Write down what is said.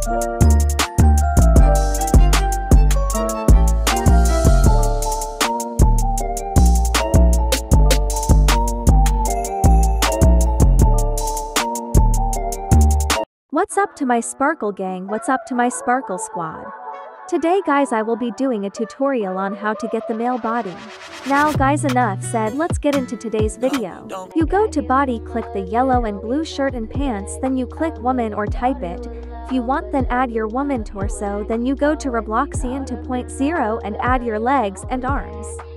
What's up to my Sparkle gang? What's up to my Sparkle squad? Today guys, I will be doing a tutorial on how to get the male body. Now guys, enough said, let's get into today's video. You go to body, click the yellow and blue shirt and pants, then you click woman or type it. If you want, then add your woman torso, then you go to Robloxian 2.0 and add your legs and arms.